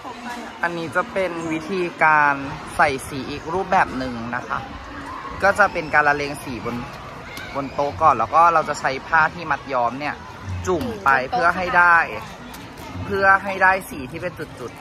อันนี้จะเป็นวิธีการใส่สีอีกรูปแบบหนึ่งนะคะ ก็จะเป็นการละเลงสีบนโต๊ะก่อนแล้วก็เราจะใช้ผ้าที่มัดย้อมเนี่ยจุ่มไปเพื่อให้ได้สีที่เป็นจุดๆ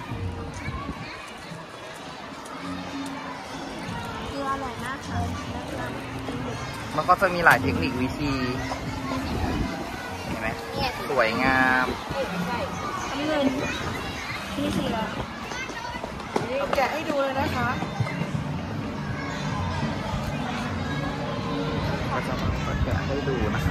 คืออร่อยมากค่ะมันก็จะมีหลายเทคนิควิธีเห็นไหมสวยงามเงินนี่สีอะไรแกะให้ดูเลยนะคะก็จะมาแกะให้ดูนะคะ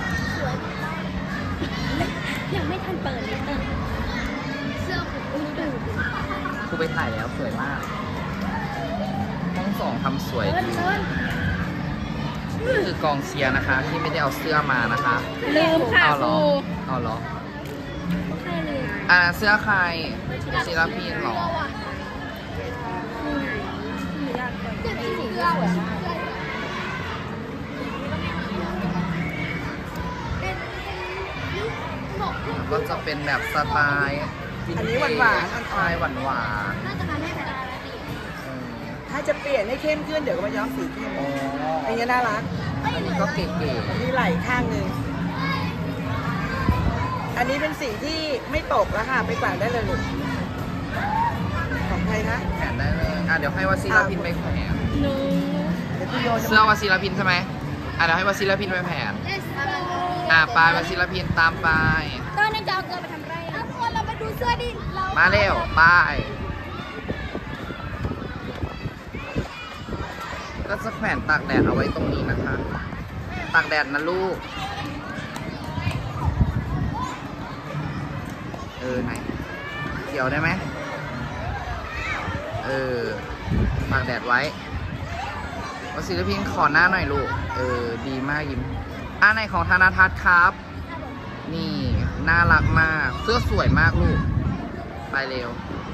ยังไม่ทันเปิดเลยเสื้อผมดูครูไปถ่ายแล้วสวยมากห้องสองทำสวยดีนี่คือกองเชียร์นะคะที่ไม่ได้เอาเสื้อมานะคะลืมค่ะครูเอาเหรอใช่เลยเสื้อใครศิลปินหรอก็จะเป็นแบบสไตล์อันนี้หวานๆใช่หวานน่าจะทำให้แบบถ้าจะเปลี่ยนให้เข้มขึ้นเดี๋ยวก็มาย้อมสีเข้มอันนี้น่ารักอันนี้ก็เก๋ๆมีไหล่ข้างหนึ่งอันนี้เป็นสีที่ไม่ตกแล้วค่ะไปกวาดได้เลยลูกของใครคะแขวนได้เลยเดี๋ยวให้วศิลปินไปแขวนเสื้อวศิลปินใช่ไหมเดี๋ยวให้วศิลปินไปแขวนปลายวศิลปินตามไปตอนนี้จะเอาเกลือไปทำไรทุกคนเรามาดูเสื้อดิมาเร็วปายก็จะแขวนตากแดดเอาไว้ตรงนี้นะคะตากแดดนะลูกไหนเกี่ยวได้ไหมตากแดดไว้วศิลปินขอหน้าหน่อยลูกดีมากยิ้มไหนของธนทัศน์ครับนี่น่ารักมากเสื้อสวยมากลูกไปเร็ว